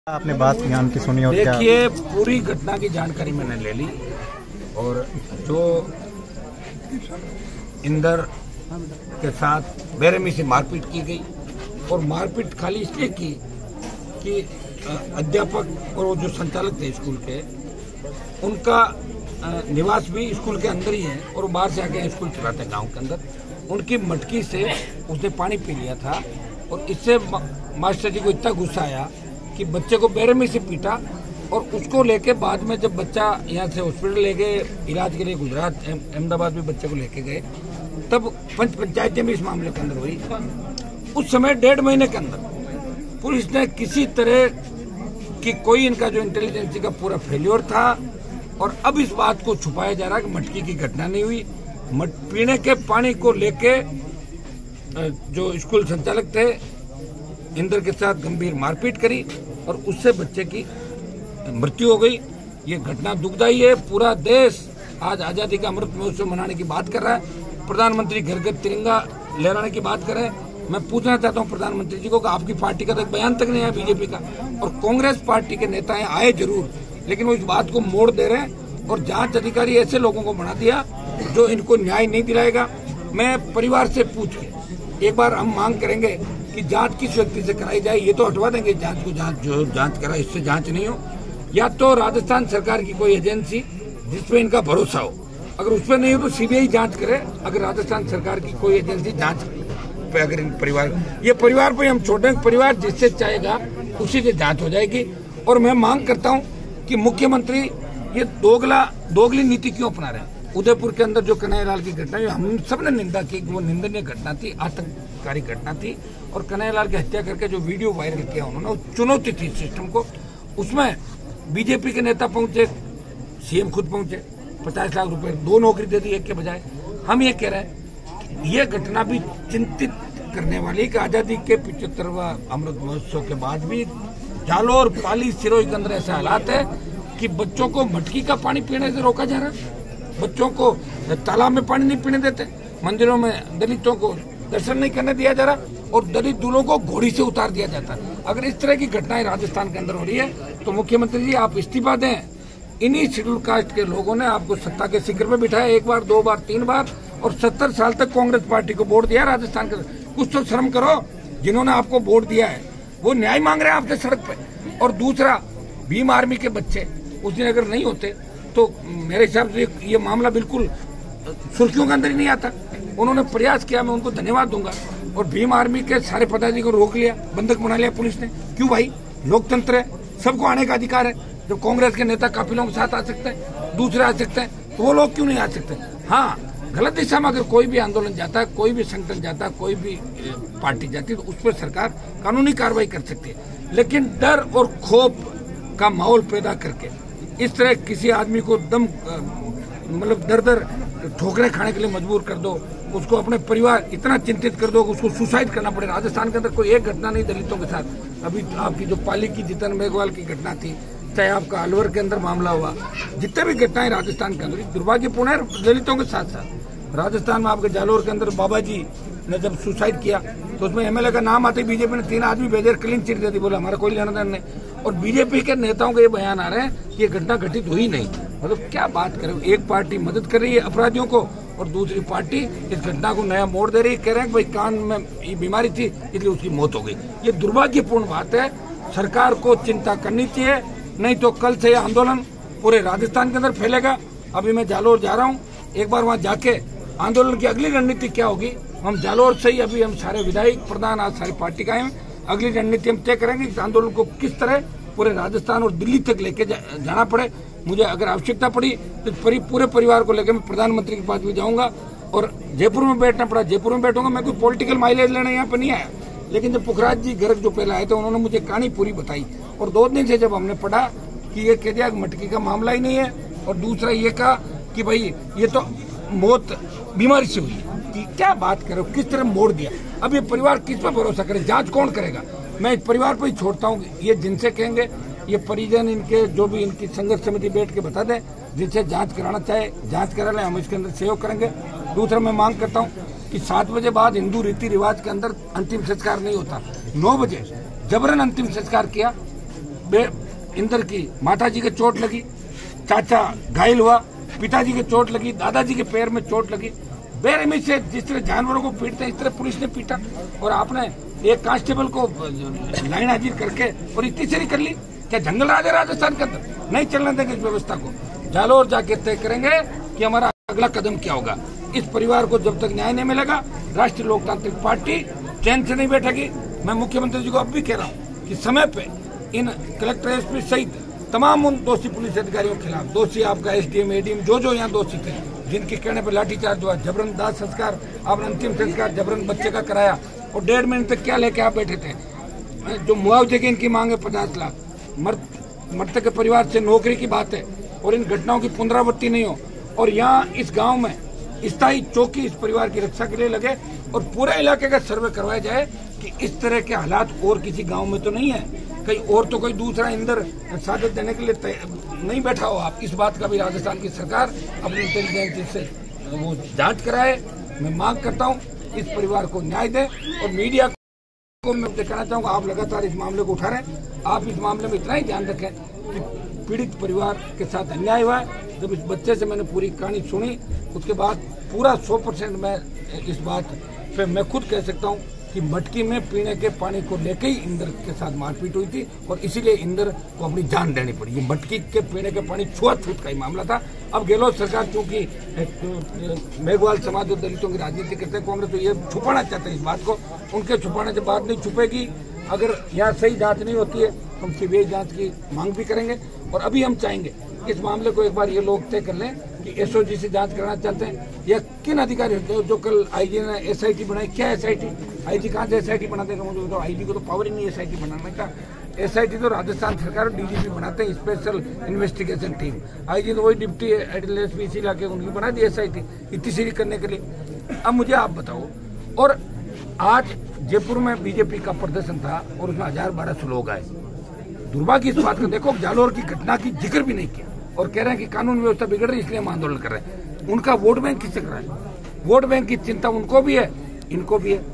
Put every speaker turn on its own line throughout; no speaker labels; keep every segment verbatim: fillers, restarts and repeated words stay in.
आपने बात ज्ञान की सुनी और क्या?
देखिए, पूरी घटना की जानकारी मैंने ले ली और जो इंदर के साथ बेरहमी से मारपीट की गई और मारपीट खाली इसलिए की कि अध्यापक और वो जो संचालक थे स्कूल के, उनका निवास भी स्कूल के अंदर ही है और बाहर से आके स्कूल चलाते हैं गांव के अंदर। उनकी मटकी से उसने पानी पी लिया था और इससे मास्टर जी को इतना गुस्सा आया कि बच्चे को बेरहमी से पीटा और उसको लेके बाद में जब बच्चा यहाँ से हॉस्पिटल ले गए इलाज के लिए, गुजरात अहमदाबाद में बच्चे को लेके गए, तब पंच पंचायतें भी इस मामले के अंदर हुई। उस समय डेढ़ महीने के अंदर पुलिस ने किसी तरह की कोई इनका जो इंटेलिजेंसी का पूरा फेल्योर था और अब इस बात को छुपाया जा रहा है कि मटकी की घटना नहीं हुई। मट पीने के पानी को लेके जो स्कूल संचालक थे इंदर के साथ गंभीर मारपीट करी और उससे बच्चे की मृत्यु हो गई। ये घटना दुखदायी है। पूरा देश आज आजादी का अमृत महोत्सव मनाने की बात कर रहा है। प्रधानमंत्री घर घर तिरंगा लहराने की बात कर रहे हैं। मैं पूछना चाहता हूं प्रधानमंत्री जी को कि आपकी पार्टी का तो एक बयान तक नहीं है बीजेपी का, और कांग्रेस पार्टी के नेता आए जरूर, लेकिन वो इस बात को मोड़ दे रहे हैं और जांच अधिकारी ऐसे लोगों को बना दिया जो इनको न्याय नहीं दिलाएगा। मैं परिवार से पूछ के एक बार हम मांग करेंगे कि जांच किस व्यक्ति से कराई जाए। ये तो हटवा देंगे जांच को, जांच जो जांच करा इससे जांच नहीं हो, या तो राजस्थान सरकार की कोई एजेंसी जिसपे इनका भरोसा हो, अगर उस पर नहीं हो तो सीबीआई जांच करे। अगर राजस्थान सरकार की कोई एजेंसी जांच पे अगर इन परिवार ये परिवार पे हम छोटे परिवार जिससे चाहेगा उसी से जांच हो जाएगी। और मैं मांग करता हूँ कि मुख्यमंत्री ये दोगला दोगली नीति क्यों अपना रहे हैं। उदयपुर के अंदर जो कन्हैयालाल की घटना, हम सब ने निंदा की, वो निंदनीय घटना थी, आतंककारी घटना थी और कन्हैयालाल की हत्या करके जो वीडियो वायरल किया उन्होंने, वो चुनौती थी सिस्टम को। उसमें बीजेपी के नेता पहुंचे, सीएम खुद पहुंचे, पचास लाख रुपए दो नौकरी दे दी एक के बजाय। हम ये कह रहे हैं ये घटना भी चिंतित करने वाली कि आजादी के पिछहत्तरवां अमृत महोत्सव के बाद भी जालोर, पाली, सिरोही के अंदर ऐसे हालात है कि बच्चों को मटकी का पानी पीने से रोका जा रहा है, बच्चों को तालाब में पानी नहीं पीने देते, मंदिरों में दलितों को दर्शन नहीं करने दिया जा रहा और दलित दूल्हों को घोड़ी से उतार दिया जाता है। अगर इस तरह की घटनाएं राजस्थान के अंदर हो रही है तो मुख्यमंत्री जी आप इस्तीफा दें। इन्हीं शेड्यूल कास्ट के लोगों ने आपको सत्ता के शिखर पे बिठाया, एक बार, दो बार, तीन बार, और सत्तर साल तक कांग्रेस पार्टी को वोट दिया राजस्थान के। कुछ तो शर्म करो, जिन्होंने आपको वोट दिया है वो न्याय मांग रहे हैं आपसे सड़क पे। और दूसरा, भीम आर्मी के बच्चे उस दिन अगर नहीं होते तो मेरे हिसाब से ये मामला बिल्कुल सुर्खियों के अंदर ही नहीं आता। उन्होंने प्रयास किया, मैं उनको धन्यवाद दूंगा। और भीम आर्मी के सारे पदाधिकारियों को रोक लिया, बंधक बना लिया पुलिस ने। क्यों भाई, लोकतंत्र है, सबको आने का अधिकार है। जब कांग्रेस के नेता काफिलों के साथ आ सकते हैं, दूसरे आ सकते हैं, तो वो लोग क्यों नहीं आ सकते? हाँ, गलत दिशा में अगर कोई भी आंदोलन जाता है, कोई भी संगठन जाता है, कोई भी पार्टी जाती है तो उस पर सरकार कानूनी कार्रवाई कर सकती है। लेकिन डर और खौफ का माहौल पैदा करके इस तरह किसी आदमी को दम मतलब दर दर ठोकरे खाने के लिए मजबूर कर दो, उसको अपने परिवार इतना चिंतित कर दो कि उसको सुसाइड करना पड़े। राजस्थान के अंदर कोई एक घटना नहीं दलितों के साथ। अभी आपकी जो पाली की जितन मेघवाल की घटना थी, चाहे आपका अलवर के अंदर मामला हुआ, जितने भी घटनाएं राजस्थान के अंदर दुर्भाग्यपूर्ण है दलितों के साथ साथ। राजस्थान में आपके जालोर के अंदर बाबा जी ने जब सुसाइड किया तो उसमें एमएलए का नाम आते बीजेपी ने तीन आदमी भेजे, क्लीन चिट दे दी, बोला हमारा कोई लेना देना नहीं। और बीजेपी के नेताओं के ये बयान आ रहे हैं कि ये घटना घटित हुई नहीं। मतलब क्या बात करें, एक पार्टी मदद कर रही है अपराधियों को और दूसरी पार्टी इस घटना को नया मोड़ दे रही है। कह रहे हैं भाई कान में ये बीमारी थी इसलिए उसकी मौत हो गई। ये दुर्भाग्यपूर्ण बात है। सरकार को चिंता करनी चाहिए, नहीं तो कल से यह आंदोलन पूरे राजस्थान के अंदर फैलेगा। अभी मैं जालोर जा रहा हूँ, एक बार वहाँ जाके आंदोलन की अगली रणनीति क्या होगी, हम जालोर से ही अभी हम सारे विधायक प्रधान आज सारी पार्टी का हैं, अगली रणनीति हम तय करेंगे कि आंदोलन को किस तरह पूरे राजस्थान और दिल्ली तक लेके जा, जाना पड़े। मुझे अगर आवश्यकता पड़ी तो परी, पूरे परिवार को लेकर मैं प्रधानमंत्री के पास भी जाऊंगा और जयपुर में बैठना पड़ा जयपुर में बैठूंगा। मैं कोई पॉलिटिकल माइलेज लेने यहाँ पे नहीं आया, लेकिन जब पुखराज जी गर्ग जो पहले आए थे उन्होंने मुझे कहानी पूरी बताई और दो दिन से जब हमने पढ़ा कि ये कह दिया मटकी का मामला ही नहीं है और दूसरा ये कहा कि भाई ये तो मौत बीमारी से हुई है, कि क्या बात करो, किस तरह मोड़ दिया। अब ये परिवार किस पर भरोसा करे, जांच कौन करेगा? मैं इस परिवार पर ही छोड़ता हूँ। ये जिनसे कहेंगे ये परिजन, इनके जो भी इनकी संघर्ष समिति बैठ के बता दें, जिनसे जांच कराना चाहे जांच करा लें, हम इसके अंदर सहयोग करेंगे। दूसरा मैं मांग करता हूँ कि सात बजे बाद हिंदू रीति रिवाज के अंदर अंतिम संस्कार नहीं होता। नौ बजे जबरन अंतिम संस्कार किया, इंदर की माता जी के चोट लगी, चाचा घायल हुआ, पिताजी के चोट लगी, दादाजी के पैर में चोट लगी। बेरहमी से जिस तरह जानवरों को पीटते हैं इस तरह पुलिस ने पीटा और आपने एक कांस्टेबल को लाइन हाजिर करके और इतनी सारी कर ली। क्या जंगल राज है राजस्थान के अंदर? नहीं चलने देंगे इस व्यवस्था को। जालोर जाके तय करेंगे कि हमारा अगला कदम क्या होगा। इस परिवार को जब तक न्याय नहीं मिलेगा राष्ट्रीय लोकतांत्रिक पार्टी चैन से नहीं बैठेगी। मैं मुख्यमंत्री जी को अब भी कह रहा हूँ कि समय पे इन कलेक्टर एसपी सहित तमाम उन दोषी पुलिस अधिकारियों के खिलाफ, दोषी आपका एसडीएम एडीएम जो जो यहाँ दोषी थे, जिनके कहने पर लाठीचार्ज हुआ, जबरन दाह संस्कार, आपने अंतिम संस्कार जबरन बच्चे का कराया और डेढ़ महीने तक क्या लेके आप बैठे थे। जो मुआवजे की इनकी मांग है पचास लाख, मृतक के परिवार से नौकरी की बात है और इन घटनाओं की पुनरावृत्ति नहीं हो और यहाँ इस गांव में स्थायी चौकी इस परिवार की रक्षा के लिए लगे और पूरे इलाके का सर्वे करवाया जाए कि इस तरह के हालात और किसी गांव में तो नहीं है, कहीं और तो कोई दूसरा इंदर साजिश देने के लिए नहीं बैठा हो। आप इस बात का भी राजस्थान की सरकार अपनी इंटेलिजेंस से वो जांच कराए। मैं मांग करता हूं इस परिवार को न्याय दे और मीडिया को मैं कहना चाहूंगा आप लगातार इस मामले को उठा रहे हैं। आप इस मामले में इतना ही ध्यान रखें कि पीड़ित परिवार के साथ अन्याय हुआ है। जब इस बच्चे से मैंने पूरी कहानी सुनी उसके बाद पूरा सौ परसेंट मैं इस बात पे मैं खुद कह सकता हूँ कि मटकी में पीने के पानी को लेकर ही इंदर के साथ मारपीट हुई थी और इसीलिए इंदर को अपनी जान देनी पड़ी। ये मटकी के पीने के पानी छुआछूत का ही मामला था। अब गहलोत सरकार चूंकि मेघवाल समाज और दलितों की राजनीति करते हैं, कांग्रेस तो ये छुपाना चाहते हैं इस बात को, उनके छुपाने से बात नहीं छुपेगी। अगर यहाँ सही जांच नहीं होती है तो हम सीबीआई जांच की मांग भी करेंगे और अभी हम चाहेंगे इस मामले को एक बार ये लोग तय कर लें कि एसओजी से जांच कराना चाहते हैं या किन अधिकारी जो, जो कल आईजी ने एसआईटी बनाई। क्या एसआईटी? आईजी कहाँ से एसआईटी बना देगा? मुझे तो आईजी को तो पावर ही नहीं एसआईटी बनाने का। एसआईटी तो राजस्थान सरकार और डीजीपी बनाते हैं, स्पेशल इन्वेस्टिगेशन टीम। आईजी तो वही डिप्टी एडिशनल एसपी इसी इलाके उनकी बना दी एसआईटी इतनी सीरी करने के लिए। अब मुझे आप बताओ, और आज जयपुर में बीजेपी का प्रदर्शन था और उसमें हजार बारह सौ लोग आए। दुर्भाग्य इस बात का देखो, जालोर की घटना की जिक्र भी नहीं किया और कह रहे हैं कि कानून व्यवस्था बिगड़ रही है इसलिए हम आंदोलन कर रहे हैं। उनका वोट बैंक किससे कर रहा है? वोट बैंक की चिंता उनको भी है, इनको भी है।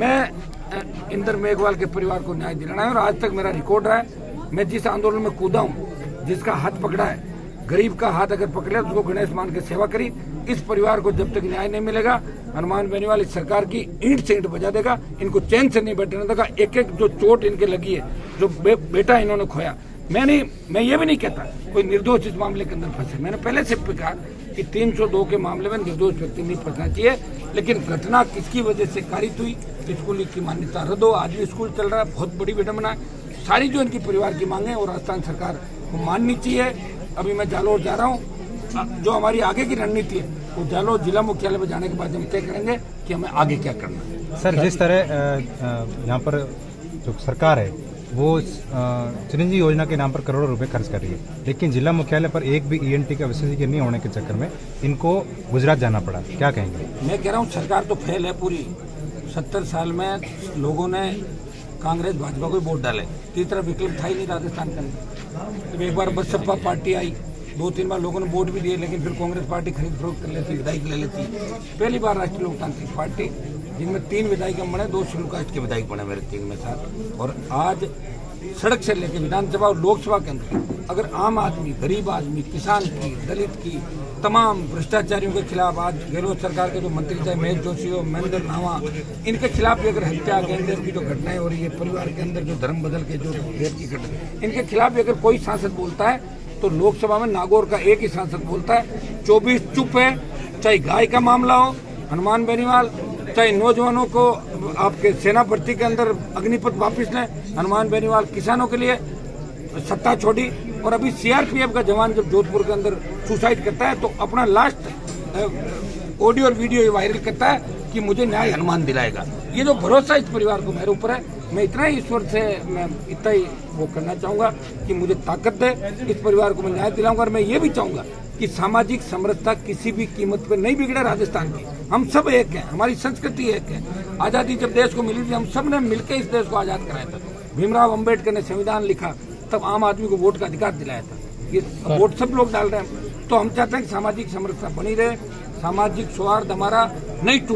मैं इंदर मेघवाल के परिवार को न्याय दिलाना है और आज तक मेरा रिकॉर्ड रहा है। मैं जिस आंदोलन में कूदा हूँ, जिसका हाथ पकड़ा है, गरीब का हाथ अगर पकड़े तो उसको गणेश मान के सेवा करी। इस परिवार को जब तक न्याय नहीं मिलेगा हनुमान बेनीवाल इस सरकार की ईंट से ईंट बजा देगा, इनको चैन से नहीं बैठने देगा। एक एक जो चोट इनके लगी है, जो बे, बेटा इन्होंने खोया, मैं नहीं मैं ये भी नहीं कहता कोई निर्दोष इस मामले के अंदर फंसे। मैंने पहले से कहा कि तीन सौ दो के मामले में निर्दोष व्यक्ति नहीं फंसना चाहिए, लेकिन घटना किसकी वजह से कारित हुई, स्कूल की मान्यता रद्द हो, आज भी स्कूल चल रहा है, बहुत बड़ी विडम्बना है। सारी जो इनकी परिवार की मांगे और राजस्थान सरकार को माननी चाहिए। अभी मैं जालोर जा रहा हूँ, जो हमारी आगे की रणनीति है वो जालोर जिला मुख्यालय में जाने के बाद हम तय करेंगे कि हमें आगे क्या करना है।
सर, जिस तरह यहाँ पर जो सरकार है वो चिरंजीवी योजना के नाम पर करोड़ों रुपए खर्च कर रही है, लेकिन जिला मुख्यालय पर एक भी ईएनटी का विशेषज्ञ नहीं होने के चक्कर में इनको गुजरात जाना पड़ा। क्या कहेंगे?
मैं कह रहा हूँ सरकार तो फेल है पूरी। सत्तर साल में लोगों ने कांग्रेस भाजपा को वोट डाले, तीसरा विकल्प था ही नहीं राजस्थान के अंदर। एक बार बसपा पार्टी आई, दो तीन बार लोगों ने वोट भी दिए, लेकिन फिर कांग्रेस पार्टी खरीद फरोख्त कर लेती, विधायक ले लेती। पहली बार राष्ट्रीय लोकतांत्रिक पार्टी, जिनमें तीन विधायक बने, दो शेड्यूल कास्ट के विधायक बने मेरे तीन में साथ। और आज सड़क से लेकर विधानसभा और लोकसभा के अंदर अगर आम आदमी, गरीब आदमी, किसान की, दलित की, तमाम भ्रष्टाचारियों के खिलाफ आज गहलोत सरकार के जो मंत्री चाहे महेश जोशी हो, महेंद्र नावा, इनके खिलाफ भी अगर हत्या गैंगरेप की जो घटनाएं हो रही है, परिवार के अंदर जो धर्म बदल के जो रेप की घटना, इनके खिलाफ भी अगर कोई सांसद बोलता है तो लोकसभा में नागौर का एक ही सांसद बोलता है, चौबीस चुप है। चाहे गाय का मामला हो, हनुमान बेनीवाल, चाहे नौजवानों को आपके सेना भर्ती के अंदर अग्निपथ वापिस लें, हनुमान बेनीवाल किसानों के लिए सत्ता छोड़ी। और अभी सीआरपीएफ का जवान जब जोधपुर के अंदर सुसाइड करता है तो अपना लास्ट ऑडियो और वीडियो वायरल करता है कि मुझे न्याय हनुमान दिलाएगा। ये जो भरोसा इस परिवार को मेरे ऊपर है, मैं इतना ही ईश्वर से मैं इतना ही वो करना चाहूंगा कि मुझे ताकत दे, इस परिवार को मैं न्याय दिलाऊंगा। और मैं ये भी चाहूंगा कि सामाजिक समरसता किसी भी कीमत पर नहीं बिगड़े राजस्थान की। हम सब एक हैं, हमारी संस्कृति एक है। आजादी जब देश को मिली थी हम सब ने मिलकर इस देश को आजाद कराया था। भीमराव अम्बेडकर ने संविधान लिखा, तब आम आदमी को वोट का अधिकार दिलाया था। ये वोट सब लोग डाल रहे हैं, तो हम चाहते हैं कि सामाजिक समरसता बनी रहे, सामाजिक सौहार्द हमारा नहीं टूटे।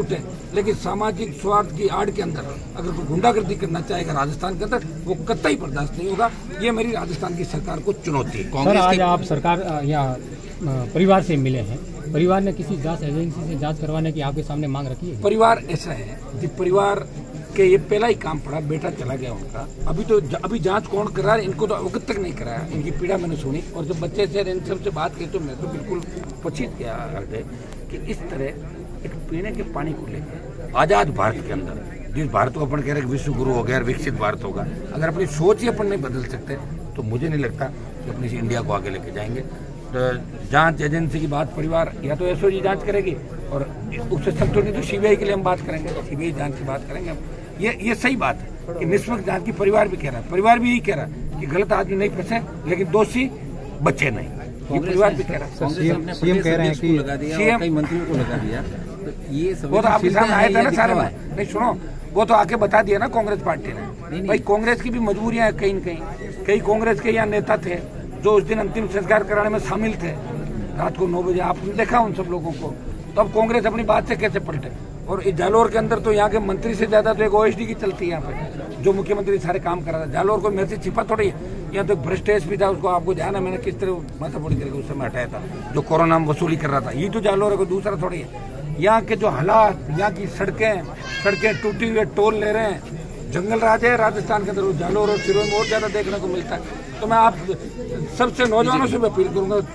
लेकिन सामाजिक स्वार्थ की आड़ के अंदर अगर कोई गुंडागर्दी करना चाहेगा राजस्थान के अंदर, वो कतई बर्दाश्त नहीं होगा। ये मेरी राजस्थान की सरकार को चुनौती है।
सर, आज आप सरकार या परिवार से मिले हैं, परिवार ने किसी जांच एजेंसी से जांच करवाने की आपके सामने मांग रखी है?
परिवार ऐसा है कि परिवार के ये पहला ही काम पड़ा, बेटा चला गया उनका, अभी तो अभी जांच कौन कर रहा है इनको तो अवगत तक नहीं कराया। इनकी पीड़ा मैंने सुनी और जब बच्चे से इन सबसे बात की तो मैं तो बिल्कुल पछित गया हृदय कि इस तरह एक पीने के पानी को लेकर आजाद भारत के अंदर जिस भारत को अपन कह रहे हैं विश्व गुरु हो गया, विकसित भारत होगा, अगर अपनी सोच ही अपन नहीं बदल सकते तो मुझे नहीं लगता कि अपनी इंडिया को आगे लेके जाएंगे। तो जांच एजेंसी की बात परिवार या तो एसओजी जांच करेगी और उससे संतुष्ट नहीं तो सीबीआई के लिए हम बात करेंगे, सीबीआई जांच की बात करेंगे हम। ये ये सही बात है कि निष्पक्ष जांच की परिवार भी कह रहा है, परिवार भी यही कह रहा है कि गलत आदमी नहीं फंसे लेकिन दोषी बचे नहीं, ये परिवार भी कह रहा है।
सीएम कह रहे हैं कि
सीएम
कई मंत्रियों को लगा दिया, तो ये
वो तो आपके सामने आया था ना सारे में, नहीं सुनो वो तो आके बता दिया ना कांग्रेस पार्टी ने। भाई कांग्रेस की भी मजबूरियां हैं कहीं न कहीं, कई कांग्रेस के यहाँ नेता थे जो उस दिन अंतिम संस्कार कराने में शामिल थे रात को नौ बजे, आपने देखा उन सब लोगों को। तो अब कांग्रेस अपनी बात से कैसे पलटे? और इस जालोर के अंदर तो यहाँ के मंत्री से ज्यादा तो एक ओएसडी की चलती है यहाँ पे, जो मुख्यमंत्री सारे काम कर रहा था। जालोर को मेरे से छिपा थोड़ी है, यहाँ तो भ्रष्ट एसपी था, उसको आपको ध्यान है मैंने किस तरह माथा फोड़ी करके उस समय हटाया था, जो कोरोना में वसूली कर रहा था। ये तो जालोर है, कोई दूसरा थोड़ी है। यहाँ के जो हालात, यहाँ की सड़कें सड़कें टूटी हुई टोल ले रहे हैं, जंगल राज है राजस्थान के अंदर, जालोर और सिरोही में और ज्यादा देखने को मिलता है। तो मैं आप सबसे नौजवानों से भी अपील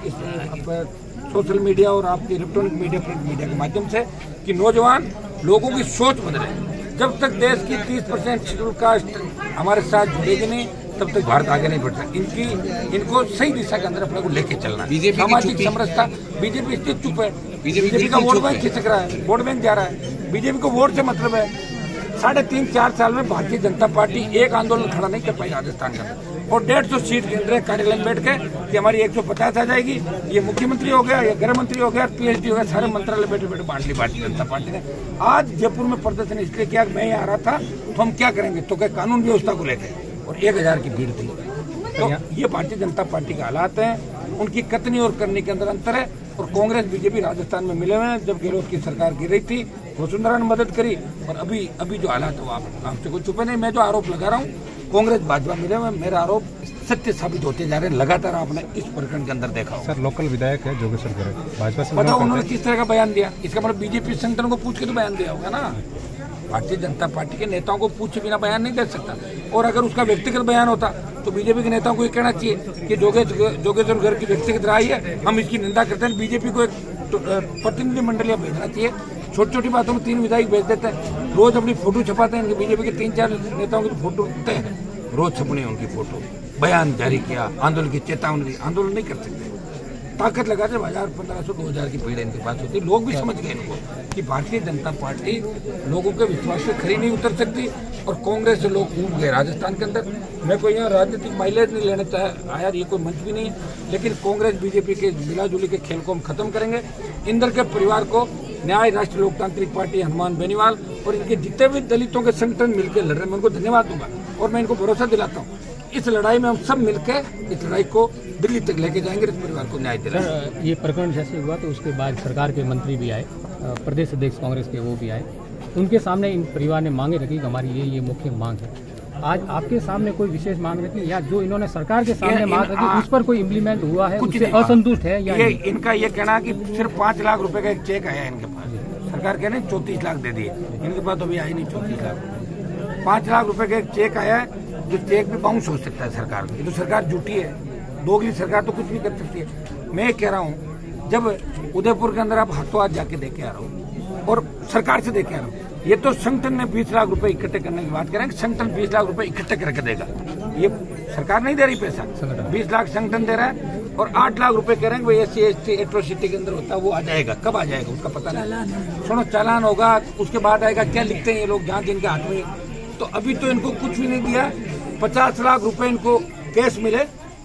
करूंगा सोशल मीडिया और आपके इलेक्ट्रॉनिक मीडिया प्रिंट मीडिया के माध्यम से कि नौजवान लोगों की सोच बदले। जब तक देश की तीस परसेंट शेड्यूल कास्ट हमारे साथ जुड़ेगी नहीं तब तक भारत आगे नहीं बढ़ सकता। इनकी इनको सही दिशा के अंदर अपने को लेके चलना है। सामाजिक समरसता, बीजेपी इससे चुप है, बीजेपी का वोट बैंक खिसक रहा है, वोट बैंक जा रहा है, बीजेपी को वोट से मतलब है। साढ़े तीन चार साल में भारतीय जनता पार्टी एक आंदोलन खड़ा नहीं कर पाई राजस्थान का, और डेढ़ सौ सीट के अंदर कार्यालय में बैठ के कि हमारी एक सौ पचास आ जाएगी, ये मुख्यमंत्री हो गया, ये गृह मंत्री हो गया, पीएचडी हो गया, सारे मंत्रालय बैठे बैठे बांट ली भारतीय जनता पार्टी ने। आज जयपुर में प्रदर्शन इसलिए किया मैं यहाँ आ रहा था तो हम क्या करेंगे, तो क्या कानून व्यवस्था को लेकर, और एक हजार की भीड़ थी। तो ये भारतीय जनता पार्टी के हालात हैं, उनकी कथनी और करने के अंदर अंतर है। और कांग्रेस बीजेपी राजस्थान में मिले हुए हैं। जब गहलोत की सरकार गिर रही थी वसुंधरा ने मदद करी, और अभी अभी जो हालात है वो आप आपसे कोई छुपे नहीं। मैं जो आरोप लगा रहा हूँ कांग्रेस भाजपा मिले हुए, मेरा आरोप सत्य साबित होते जा रहे हैं। लगातार आपने इस प्रकरण के अंदर देखा हो।
सर लोकल विधायक है जोगेश्वर गर्ग, भाजपा से
बताओ उन्होंने किस तरह का बयान दिया, इसका मतलब बीजेपी संगठन को पूछ के तो बयान दिया होगा ना। भारतीय जनता पार्टी के नेताओं को पूछे बिना बयान नहीं दे सकता। और अगर उसका व्यक्तिगत बयान होता तो बीजेपी के नेताओं को ये कहना चाहिए कि जोगेश्वर जोगेश्वर गर्ग की व्यक्तिगत राय है, हम इसकी निंदा करते हैं। बीजेपी को एक प्रतिनिधि मंडलियां भेजना चाहिए। छोटी छोटी बातों में तीन विधायक भेज देते हैं, रोज अपनी फोटो छपाते हैं। इनके बीजेपी के तीन चार नेताओं की फोटो उठते हैं, रोज छपनी उनकी फोटो। बयान जारी किया, आंदोलन की चेतावनी दी, आंदोलन नहीं कर सकते। ताकत लगा जब हजार पंद्रह सौ दो हजार की भीड़ इनके पास होती, लोग भी समझ गए इनको कि भारतीय जनता पार्टी लोगों के विश्वास से खरी नहीं उतर सकती। और कांग्रेस से लोग कूद गए राजस्थान के अंदर। मैं कोई यहाँ राजनीतिक माइलेज नहीं लेना चाह आया, ये कोई मंच भी नहीं है, लेकिन कांग्रेस बीजेपी के मिलाजुली के खेल को हम खत्म करेंगे। इंदर के परिवार को न्याय राष्ट्रीय लोकतांत्रिक पार्टी हनुमान बेनीवाल और इनके जितने भी दलितों के संगठन मिलकर लड़ रहे हैं, मैं उनको धन्यवाद दूंगा। और मैं इनको भरोसा दिलाता हूँ इस लड़ाई में हम सब मिलकर इस लड़ाई को दिल्ली तक लेके जाएंगे, इस परिवार को न्याय दिलाएंगे।
ये प्रकरण जैसे हुआ तो उसके बाद सरकार के मंत्री भी आए, प्रदेश अध्यक्ष कांग्रेस के वो भी आए, उनके सामने इन परिवार ने मांगे रखी कि हमारी ये ये मुख्य मांग है। आज आपके सामने कोई विशेष मांग रखी या जो इन्होंने सरकार के सामने मांग रखी उस पर कोई इम्प्लीमेंट हुआ है, उससे असंतुष्ट है या
ये इनका ये कहना कि सिर्फ पाँच लाख रुपए का एक चेक आया इनके पास, सरकार कह रही चौतीस लाख दे दिए, इनके पास तो अभी आई नहीं चौतीस लाख। पाँच लाख रुपए का एक चेक आया है, जो चेक भी बाउंस हो सकता है सरकार को। ये तो सरकार झूठी है, दोगली सरकार तो कुछ भी कर सकती है। मैं कह रहा हूँ जब उदयपुर के अंदर आप हाथों हाथ जाके देखे आ रहा हूँ और सरकार से देखे आ रहा हूँ, ये तो संगठन ने बीस लाख रुपए इकट्ठे करने की बात करेंगे, संगठन बीस लाख रुपए इकट्ठे करके देगा, ये सरकार नहीं दे रही पैसा, बीस लाख संगठन दे रहा है और आठ लाख रुपए कह रहे हैं S C S T atrocity के अंदर होता है, वो आ जाएगा। कब आ जाएगा उसका पता नहीं। सुनो चालान होगा, उसके बाद आएगा क्या लिखते हैं ये लोग जहाँ जिनके हाथ में। तो अभी तो इनको कुछ भी नहीं दिया, पचास लाख रुपए इनको कैश मिले,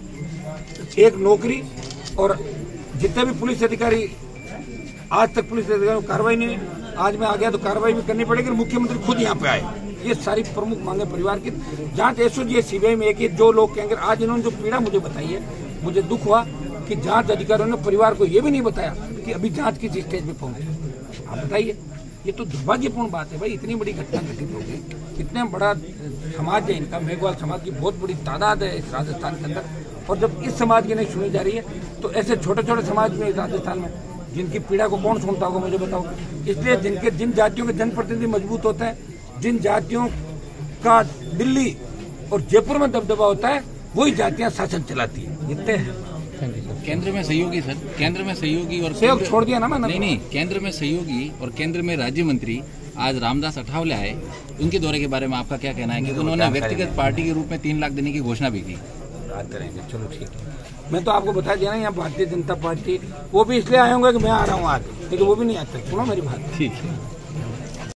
एक नौकरी, और जितने भी पुलिस अधिकारी आज तक पुलिस अधिकारी कार्रवाई नहीं, आज मैं आ गया तो कार्रवाई भी करनी पड़ेगी। मुख्यमंत्री खुद यहाँ पे आए, ये सारी प्रमुख मांगे परिवार की। जांच एसओजी सीबीआई में एक ही जो लोग कहेंगे, आज इन्होंने जो पीड़ा मुझे बताई है, मुझे दुख हुआ कि जांच अधिकारियों ने परिवार को ये भी नहीं बताया कि अभी जांच किस स्टेज पे पहुंचे। आप बताइए, ये तो दुर्भाग्यपूर्ण बात है भाई। इतनी बड़ी घटना घटित हो गई, इतने बड़ा समाज है इनका, मेघवाल समाज की बहुत बड़ी तादाद है इस राजस्थान के अंदर, और जब इस समाज की नहीं सुनी जा रही है तो ऐसे छोटे छोटे समाज में राजस्थान में जिनकी पीड़ा को कौन सुनता होगा मुझे बताओ। इसलिए जिनके जिन जातियों के जनप्रतिनिधि मजबूत होते हैं, जिन जातियों का दिल्ली और जयपुर में दबदबा होता है, वही जातियां शासन चलाती है। इतने
केंद्र में सहयोगी सर, केंद्र में सहयोगी और
सहयोग छोड़ दिया ना मैंने।
नहीं नहीं, केंद्र में सहयोगी और केंद्र में राज्य मंत्री आज रामदास अठावले आए, उनके दौरे के बारे में आपका क्या कहना है? क्योंकि उन्होंने व्यक्तिगत पार्टी के रूप में तीन लाख देने की घोषणा भी की।
बात करेंगे, चलो ठीक है। मैं तो आपको बता दिया ना, यहाँ भारतीय जनता पार्टी वो भी इसलिए आए होंगे कि मैं आ रहा हूँ आज, लेकिन वो भी नहीं आते। सुनो मेरी बात,
ठीक है।